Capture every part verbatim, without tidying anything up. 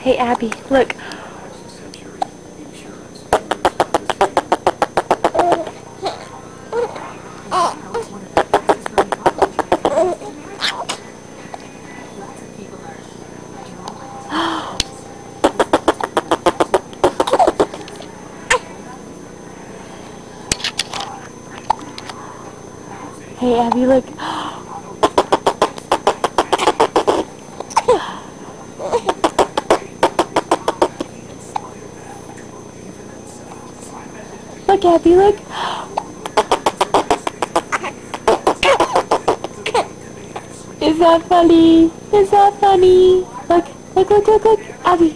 Hey, Abby, look. Hey, Abby, look. Look, Abby, look. Is that funny? Is that funny? Look, look, look, look, look. Abby.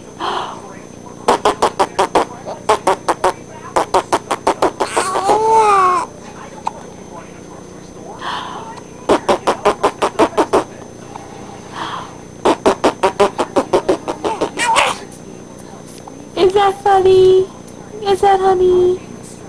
Is that funny? Is that honey?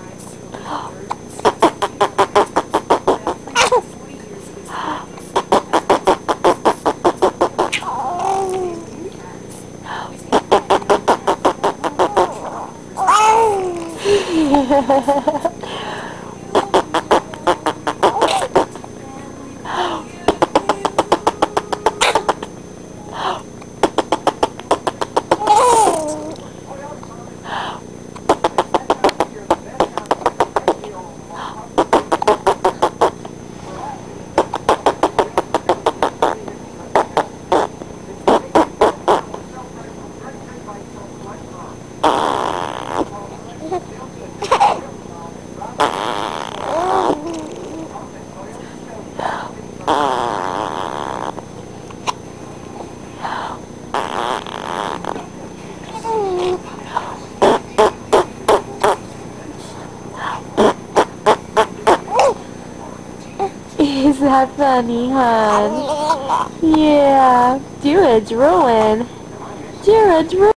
Is that funny, hon? Yeah. Do it, drooling. Do it, drooling.